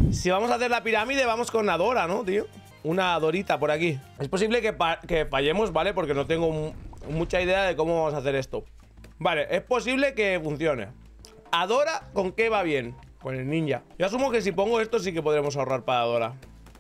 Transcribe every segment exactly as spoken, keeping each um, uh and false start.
Si vamos a hacer la pirámide, vamos con Adora, ¿no, tío? Una Adorita por aquí. Es posible que, que fallemos, ¿vale? Porque no tengo mucha idea de cómo vamos a hacer esto. Vale, es posible que funcione. Adora, ¿con qué va bien? Con el ninja. Yo asumo que si pongo esto sí que podremos ahorrar para Adora.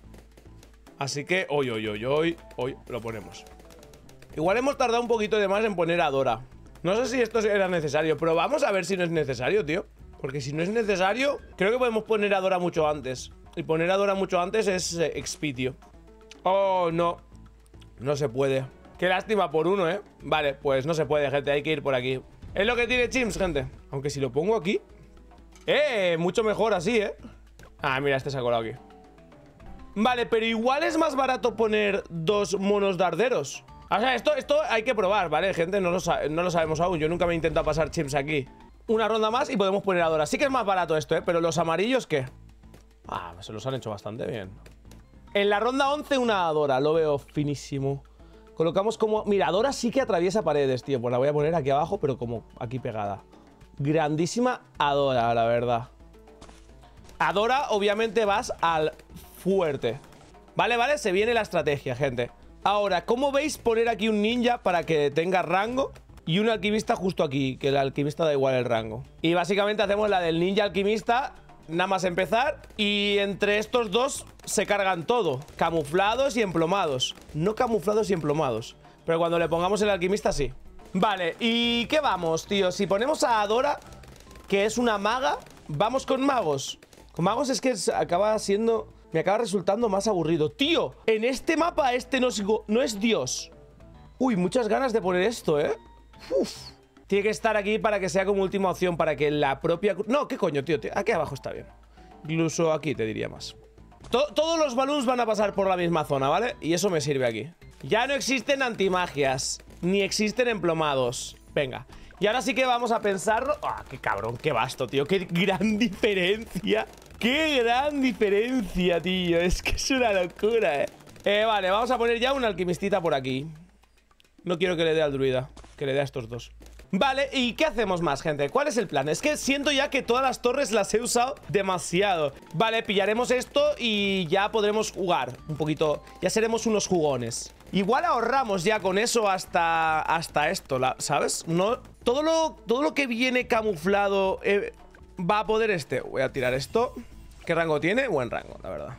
Así que, hoy, hoy, hoy, hoy, hoy lo ponemos. Igual hemos tardado un poquito de más en poner Adora. No sé si esto era necesario, pero vamos a ver si no es necesario, tío. Porque si no es necesario, creo que podemos poner Adora mucho antes. Y poner Adora mucho antes es eh, X P, tío. Oh, no. No se puede. Qué lástima por uno, ¿eh? Vale, pues no se puede, gente. Hay que ir por aquí. Es lo que tiene Chimps, gente. Aunque si lo pongo aquí... Eh, mucho mejor así, ¿eh? Ah, mira, este se ha colado aquí. Vale, pero igual es más barato poner dos monos darderos. O sea, esto, esto hay que probar, ¿vale, gente? No lo, no lo sabemos aún. Yo nunca me he intentado pasar Chimps aquí. Una ronda más y podemos poner Adora. Sí que es más barato esto, ¿eh? Pero los amarillos, ¿qué? Ah, se los han hecho bastante bien. En la ronda once una Adora. Lo veo finísimo. Colocamos como... Mira, Adora sí que atraviesa paredes, tío. Pues la voy a poner aquí abajo, pero como aquí pegada. Grandísima Adora, la verdad. Adora, obviamente vas al fuerte. Vale, vale, se viene la estrategia, gente. Ahora, ¿cómo veis poner aquí un ninja para que tenga rango? Y un alquimista justo aquí, que el alquimista da igual el rango. Y básicamente hacemos la del ninja alquimista, nada más empezar. Y entre estos dos se cargan todo. Camuflados y emplomados. No camuflados y emplomados. Pero cuando le pongamos el alquimista, sí. Vale, ¿y qué vamos, tío? Si ponemos a Adora, que es una maga, vamos con magos. Con magos es que acaba siendo... Me acaba resultando más aburrido. Tío, en este mapa este no es, no es Dios. Uy, muchas ganas de poner esto, ¿eh? Uf. Tiene que estar aquí para que sea como última opción. Para que la propia... No, ¿qué coño, tío? Aquí abajo está bien. Incluso aquí te diría más. To Todos los balloons van a pasar por la misma zona, ¿vale? Y eso me sirve aquí. Ya no existen antimagias. Ni existen emplomados. Venga. Y ahora sí que vamos a pensarlo. ¡Ah, qué cabrón! ¡Qué vasto, tío! ¡Qué gran diferencia! ¡Qué gran diferencia, tío! Es que es una locura, eh. eh Vale, vamos a poner ya una alquimistita por aquí. No quiero que le dé al druida. Que le dé a estos dos. Vale, ¿y qué hacemos más, gente? ¿Cuál es el plan? Es que siento ya que todas las torres las he usado demasiado. Vale, pillaremos esto y ya podremos jugar un poquito. Ya seremos unos jugones. Igual ahorramos ya con eso hasta, hasta esto, ¿sabes? No, todo, lo, todo lo que viene camuflado eh, va a poder este. Voy a tirar esto. ¿Qué rango tiene? Buen rango, la verdad.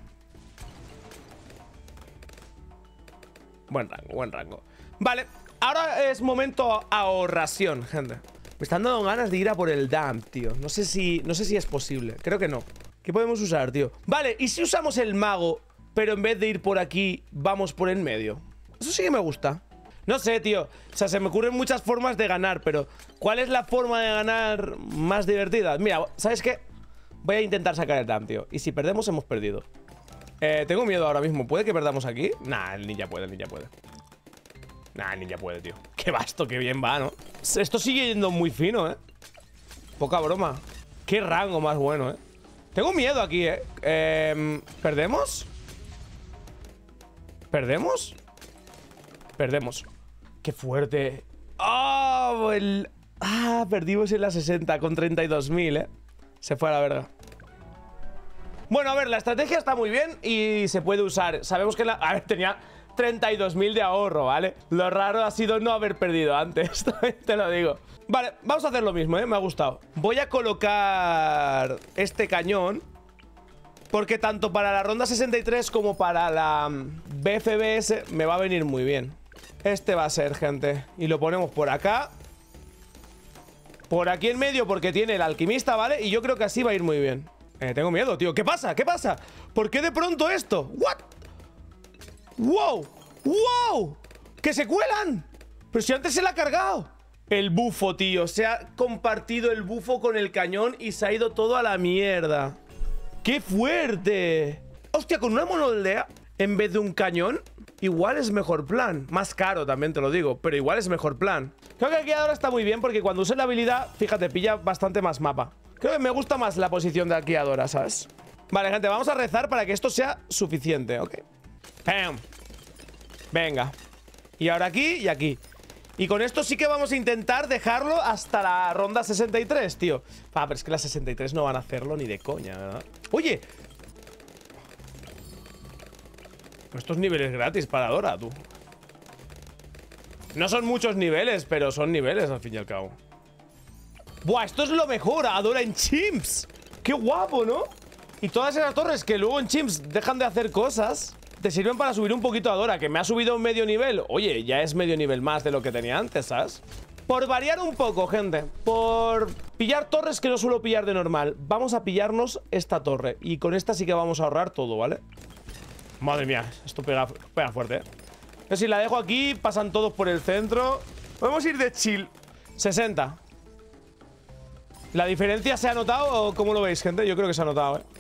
Buen rango, buen rango. Vale. Ahora es momento ahorración, gente. Me están dando ganas de ir a por el Damp, tío. No sé si, no sé si es posible. Creo que no. ¿Qué podemos usar, tío? Vale, ¿y si usamos el mago, pero en vez de ir por aquí, vamos por en medio? Eso sí que me gusta. No sé, tío. O sea, se me ocurren muchas formas de ganar, pero ¿cuál es la forma de ganar más divertida? Mira, ¿sabes qué? Voy a intentar sacar el Damp, tío. Y si perdemos, hemos perdido. Eh, tengo miedo ahora mismo. ¿Puede que perdamos aquí? Nah, el ninja puede, el ninja puede. Nah, ni ya puede, tío. Qué vasto, qué bien va, ¿no? Esto sigue yendo muy fino, ¿eh? Poca broma. Qué rango más bueno, ¿eh? Tengo miedo aquí, ¿eh? eh ¿Perdemos? ¿Perdemos? Perdemos. Qué fuerte. ¡Oh! El... Ah, perdimos en la sesenta con treinta y dos mil, ¿eh? Se fue a la verga. Bueno, a ver, la estrategia está muy bien y se puede usar. Sabemos que la... A ver, tenía... treinta y dos mil de ahorro, ¿vale? Lo raro ha sido no haber perdido antes, te lo digo. Vale, vamos a hacer lo mismo, ¿eh? Me ha gustado. Voy a colocar este cañón porque tanto para la ronda sesenta y tres como para la B F B S me va a venir muy bien. Este va a ser, gente. Y lo ponemos por acá. Por aquí en medio porque tiene el alquimista, ¿vale? Y yo creo que así va a ir muy bien. Eh, tengo miedo, tío. ¿Qué pasa? ¿Qué pasa? ¿Por qué de pronto esto? ¿What? ¡Wow! ¡Wow! ¡Que se cuelan! Pero si antes se la ha cargado. El bufo, tío. Se ha compartido el bufo con el cañón y se ha ido todo a la mierda. ¡Qué fuerte! Hostia, con una monoldea en vez de un cañón, igual es mejor plan. Más caro también te lo digo, pero igual es mejor plan. Creo que aquí ahora está muy bien porque cuando uses la habilidad, fíjate, pilla bastante más mapa. Creo que me gusta más la posición de arqueadora, ¿sabes? Vale, gente, vamos a rezar para que esto sea suficiente, ¿ok? ¡Pam! Venga. Y ahora aquí y aquí. Y con esto sí que vamos a intentar dejarlo hasta la ronda sesenta y tres, tío. Ah, pero es que la sesenta y tres no van a hacerlo ni de coña, ¿verdad? Oye, Estos niveles gratis para Adora, tú. No son muchos niveles, pero son niveles al fin y al cabo. Buah, esto es lo mejor, Adora en Chimps. Qué guapo, ¿no? Y todas esas torres que luego en Chimps dejan de hacer cosas, te sirven para subir un poquito a Adora, que me ha subido un medio nivel. Oye, ya es medio nivel más de lo que tenía antes, ¿sabes? Por variar un poco, gente, por pillar torres que no suelo pillar de normal, vamos a pillarnos esta torre. Y con esta sí que vamos a ahorrar todo, ¿vale? Madre mía, esto pega, pega fuerte, ¿eh? Pero si la dejo aquí, pasan todos por el centro. Podemos ir de chill. sesenta. ¿La diferencia se ha notado o cómo lo veis, gente? Yo creo que se ha notado, ¿eh?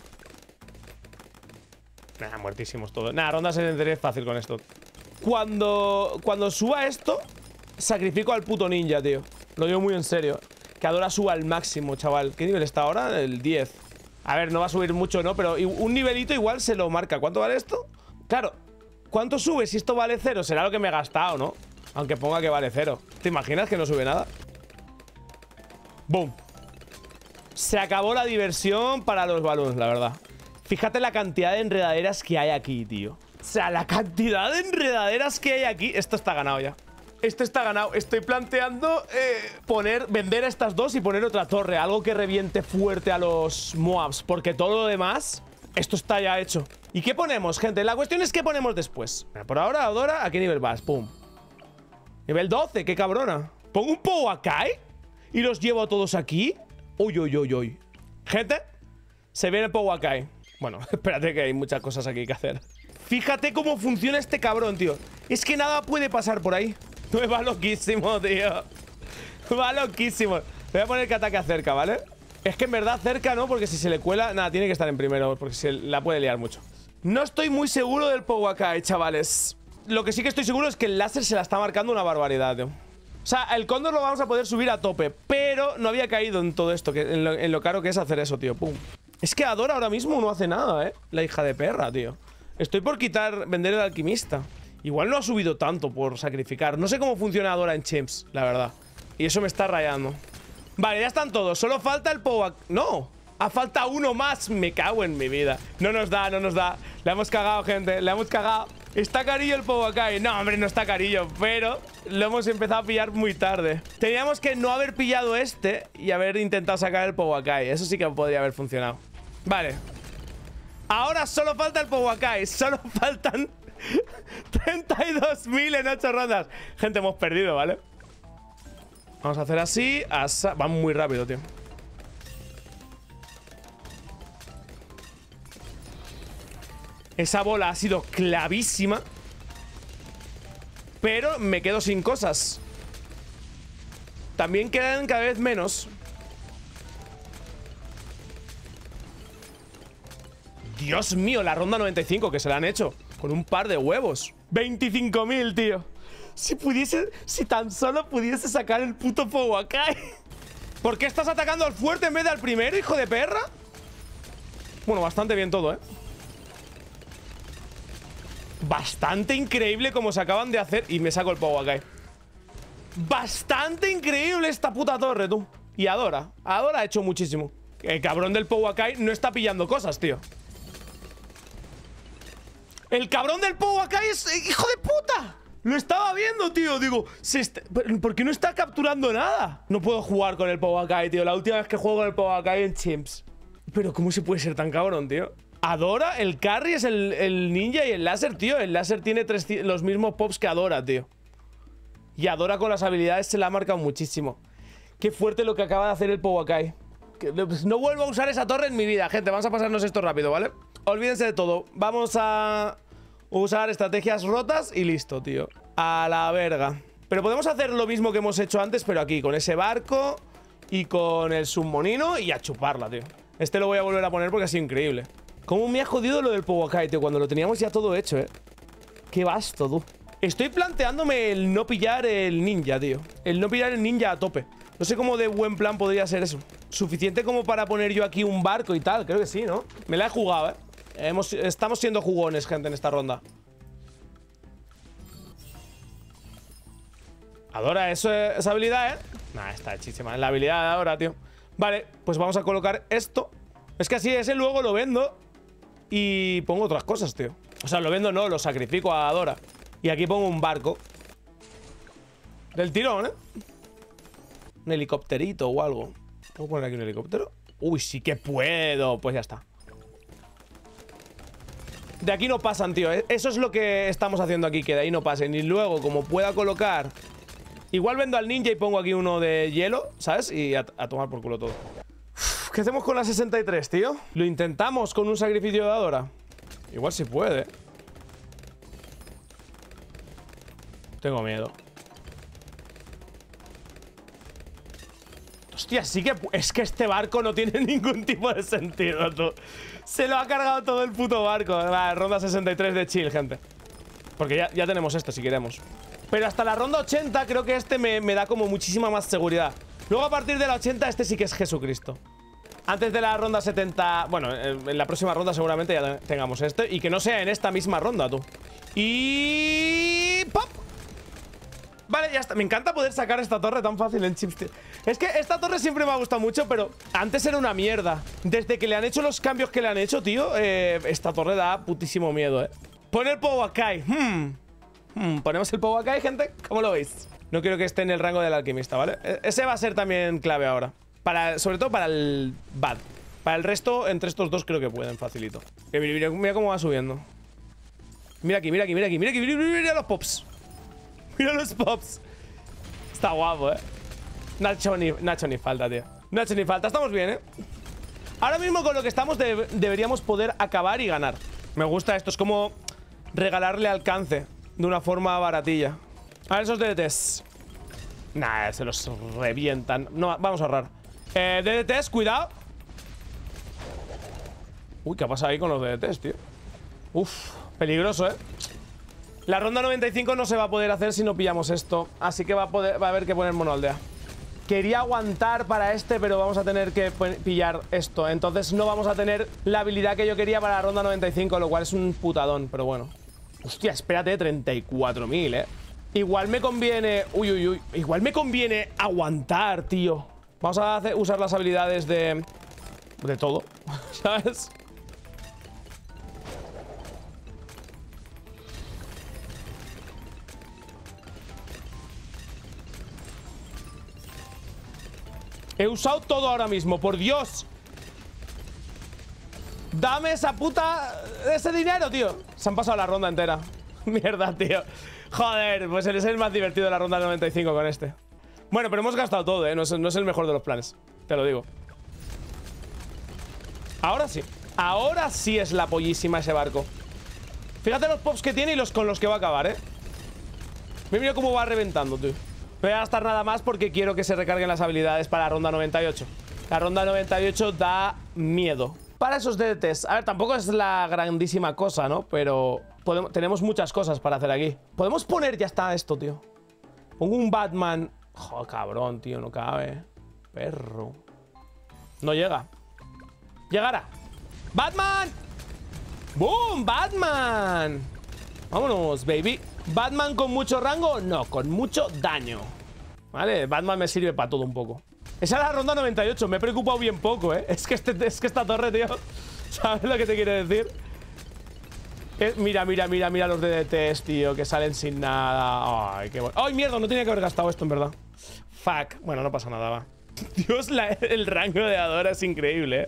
Nah, muertísimos todos. Nah, ronda setenta y tres fácil con esto. Cuando, cuando suba esto, sacrifico al puto ninja, tío. Lo digo muy en serio. Que Adora suba al máximo, chaval. ¿Qué nivel está ahora? El diez. A ver, no va a subir mucho, ¿no? Pero un nivelito igual se lo marca. ¿Cuánto vale esto? Claro. ¿Cuánto sube si esto vale cero? Será lo que me he gastado, ¿no? Aunque ponga que vale cero. ¿Te imaginas que no sube nada? ¡Boom! Se acabó la diversión para los balones, la verdad. Fíjate la cantidad de enredaderas que hay aquí, tío. O sea, la cantidad de enredaderas que hay aquí. Esto está ganado ya. Esto está ganado. Estoy planteando eh, poner, vender estas dos y poner otra torre. Algo que reviente fuerte a los Moabs. Porque todo lo demás, esto está ya hecho. ¿Y qué ponemos, gente? La cuestión es qué ponemos después. Por ahora, Adora, ¿a qué nivel vas? Pum. Nivel doce, qué cabrona. ¿Pongo un Powakai? ¿Y los llevo a todos aquí? Uy, uy, uy, uy. Gente, se viene el Powakai. Bueno, espérate que hay muchas cosas aquí que hacer. Fíjate cómo funciona este cabrón, tío. Es que nada puede pasar por ahí. Me va loquísimo, tío. Va loquísimo. Voy a poner que ataque cerca, ¿vale? Es que en verdad cerca no, porque si se le cuela... Nada, tiene que estar en primero, porque se la puede liar mucho. No estoy muy seguro del Powakai, chavales. Lo que sí que estoy seguro es que el láser se la está marcando una barbaridad, tío. O sea, el cóndor lo vamos a poder subir a tope, pero no había caído en todo esto, que en, lo, en lo caro que es hacer eso, tío. Pum. Es que Adora ahora mismo no hace nada, ¿eh? La hija de perra, tío. Estoy por quitar, vender el alquimista. Igual no ha subido tanto por sacrificar. No sé cómo funciona Adora en Chimps, la verdad. Y eso me está rayando. Vale, ya están todos. Solo falta el Powakai. ¡No! Ha falta uno más. Me cago en mi vida. No nos da, no nos da. La hemos cagado, gente. La hemos cagado. Está carillo el Powakai. No, hombre, no está carillo. Pero lo hemos empezado a pillar muy tarde. Teníamos que no haber pillado este y haber intentado sacar el Powakai. Eso sí que podría haber funcionado. Vale. Ahora solo falta el Powakai. Solo faltan treinta y dos mil en ocho rondas. Gente, hemos perdido, ¿vale? Vamos a hacer así. Asa. Van muy rápido, tío. Esa bola ha sido clavísima. Pero me quedo sin cosas. También quedan cada vez menos. Dios mío, la ronda noventa y cinco que se la han hecho. Con un par de huevos. veinticinco mil, tío. Si pudiese, si tan solo pudiese sacar el puto Powakai. ¿Por qué estás atacando al fuerte en vez de al primero, hijo de perra? Bueno, bastante bien todo, ¿eh? Bastante increíble como se acaban de hacer. Y me saco el Powakai. Bastante increíble esta puta torre, tú. Y Adora, Adora ha hecho muchísimo. El cabrón del Powakai no está pillando cosas, tío. El cabrón del Powakai es... ¡Hijo de puta! Lo estaba viendo, tío. Digo, se está... ¿por qué no está capturando nada? No puedo jugar con el Powakai, tío. La última vez que juego con el Powakai en Chimps. Pero ¿cómo se puede ser tan cabrón, tío? Adora, el carry es el, el ninja y el láser, tío. El láser tiene tres, los mismos pops que Adora, tío. Y Adora con las habilidades se la ha marcado muchísimo. Qué fuerte lo que acaba de hacer el Powakai. No vuelvo a usar esa torre en mi vida, gente. Vamos a pasarnos esto rápido, ¿vale? Olvídense de todo. Vamos a usar estrategias rotas y listo, tío. A la verga. Pero podemos hacer lo mismo que hemos hecho antes, pero aquí, con ese barco y con el submonino y a chuparla, tío. Este lo voy a volver a poner porque ha sido increíble. Cómo me ha jodido lo del Powakai, tío, cuando lo teníamos ya todo hecho, eh. Qué vasto, tú. Estoy planteándome el no pillar el ninja, tío. El no pillar el ninja a tope. No sé cómo de buen plan podría ser eso. Suficiente como para poner yo aquí un barco y tal. Creo que sí, ¿no? Me la he jugado, eh. Hemos, estamos siendo jugones, gente, en esta ronda. Adora eso, esa habilidad, ¿eh? Nah, está hechísima. La habilidad de Adora, tío. Vale, pues vamos a colocar esto. Es que así ese luego lo vendo y pongo otras cosas, tío. O sea, lo vendo no, lo sacrifico a Adora. Y aquí pongo un barco. Del tirón, ¿eh? Un helicópterito o algo. ¿Puedo poner aquí un helicóptero? Uy, sí que puedo. Pues ya está. De aquí no pasan, tío. Eso es lo que estamos haciendo aquí, que de ahí no pasen. Y luego, como pueda colocar... Igual vendo al ninja y pongo aquí uno de hielo, ¿sabes? Y a, a tomar por culo todo. Uf, ¿qué hacemos con la sesenta y tres, tío? Lo intentamos con un sacrificio de Adora. Igual si puede. Tengo miedo. Hostia, sí que... Es que este barco no tiene ningún tipo de sentido, tú. Se lo ha cargado todo el puto barco. La ronda sesenta y tres de chill, gente. Porque ya, ya tenemos este si queremos. Pero hasta la ronda ochenta creo que este me, me da como muchísima más seguridad. Luego a partir de la ochenta este sí que es Jesucristo. Antes de la ronda setenta... Bueno, en, en la próxima ronda seguramente ya tengamos este. Y que no sea en esta misma ronda, tú. Y... ¡pop! Vale, ya está. Me encanta poder sacar esta torre tan fácil en chips, tío. Es que esta torre siempre me ha gustado mucho, pero antes era una mierda. Desde que le han hecho los cambios que le han hecho, tío, eh, esta torre da putísimo miedo, eh. Pon el Powakai. Hmm. Hmm. Ponemos el Powakai, gente. ¿Cómo lo veis? No quiero que esté en el rango del alquimista, ¿vale? Ese va a ser también clave ahora. Para, sobre todo para el bad. Para el resto, entre estos dos creo que pueden, facilito. Mira, mira, mira cómo va subiendo. Mira aquí, mira aquí, mira aquí, mira aquí, mira, mira, mira los pops. Mira los pops. Está guapo, eh. Nacho ni, Nacho ni falta, tío. Nacho ni falta, estamos bien, eh. Ahora mismo con lo que estamos de, deberíamos poder acabar y ganar. Me gusta esto, es como regalarle alcance de una forma baratilla. A ver esos D D Ts. Nah, se los revientan. No, vamos a ahorrar. Eh, D D Ts, cuidado. Uy, ¿qué ha pasado ahí con los D D Ts, tío? Uf, peligroso, eh. La ronda noventa y cinco no se va a poder hacer si no pillamos esto. Así que va a, poder, va a haber que poner monoaldea. Quería aguantar para este, pero vamos a tener que pillar esto. Entonces no vamos a tener la habilidad que yo quería para la ronda noventa y cinco, lo cual es un putadón, pero bueno. Hostia, espérate, treinta y cuatro mil, eh. Igual me conviene... Uy, uy, uy. Igual me conviene aguantar, tío. Vamos a hacer, usar las habilidades de... De todo, ¿sabes? He usado todo ahora mismo, por Dios. Dame esa puta... Ese dinero, tío. Se han pasado la ronda entera. Mierda, tío. Joder, pues es el más divertido de la ronda noventa y cinco con este. Bueno, pero hemos gastado todo, ¿eh? No es, no es el mejor de los planes. Te lo digo. Ahora sí. Ahora sí es la pollísima ese barco. Fíjate los pops que tiene y los con los que va a acabar, ¿eh? Mira cómo va reventando, tío. No voy a gastar nada más porque quiero que se recarguen las habilidades para la ronda noventa y ocho. La ronda noventa y ocho da miedo. Para esos D D Ts, a ver, tampoco es la grandísima cosa, ¿no? Pero podemos, tenemos muchas cosas para hacer aquí. Podemos poner, ya está esto, tío. Pongo un Batman. Joder, cabrón, tío, no cabe. Perro. No llega. Llegará. ¡Batman! ¡Boom! ¡Batman! Vámonos, baby. ¿Batman con mucho rango? No, con mucho daño. Vale, Batman me sirve para todo un poco. Esa es la ronda noventa y ocho, me he preocupado bien poco, ¿eh? Es que, este, es que esta torre, tío. ¿Sabes lo que te quiere decir? Es, mira, mira, mira, mira los D D Ts, tío, que salen sin nada. Ay, qué bueno. Ay, mierda, no tenía que haber gastado esto, en verdad. Fuck. Bueno, no pasa nada, va. Dios, la, el rango de Adora es increíble, ¿eh?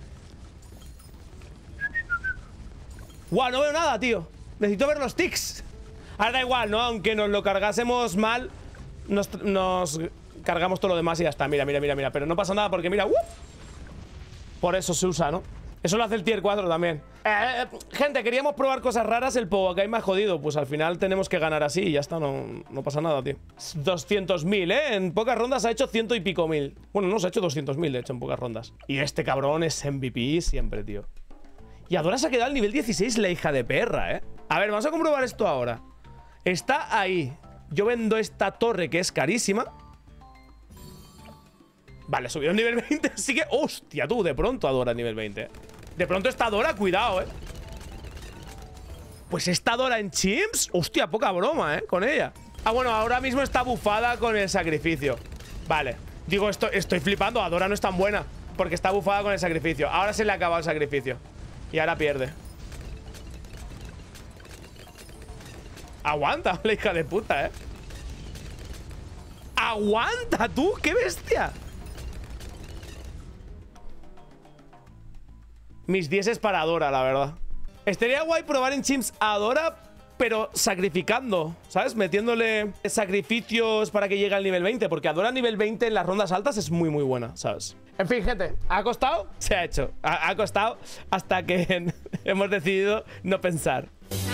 Guau, no veo nada, tío. Necesito ver los tics. Ahora da igual, ¿no? Aunque nos lo cargásemos mal, nos, nos cargamos todo lo demás y ya está. Mira, mira, mira, mira. Pero no pasa nada porque, mira, ¡uh! Por eso se usa, ¿no? Eso lo hace el tier cuatro también. Eh, eh, gente, queríamos probar cosas raras. El Powakai me ha jodido. Pues al final tenemos que ganar así y ya está. No, no pasa nada, tío. doscientos mil, ¿eh? En pocas rondas ha hecho ciento y pico mil. Bueno, no, se ha hecho doscientos mil, de hecho, en pocas rondas. Y este cabrón es M V P siempre, tío. Y Adora se ha quedado al nivel dieciséis, la hija de perra, ¿eh? A ver, vamos a comprobar esto ahora. Está ahí. Yo vendo esta torre que es carísima. Vale, subió a nivel veinte. Así que, hostia, tú, de pronto Adora nivel veinte. De pronto esta Adora, cuidado, eh. Pues esta Adora en Chimps, hostia, poca broma, eh, con ella. Ah, bueno, ahora mismo está bufada con el sacrificio. Vale, digo, esto, estoy flipando. Adora no es tan buena porque está bufada con el sacrificio. Ahora se le ha acabado el sacrificio y ahora pierde. Aguanta, la hija de puta, ¿eh? ¡Aguanta, tú! ¡Qué bestia! Mis diez es para Adora, la verdad. Estaría guay probar en Chimps a Adora, pero sacrificando, ¿sabes? Metiéndole sacrificios para que llegue al nivel veinte. Porque Adora nivel veinte en las rondas altas es muy, muy buena, ¿sabes? En fin, gente, ¿ha costado? Se ha hecho. Ha, ha costado hasta que hemos decidido no pensar.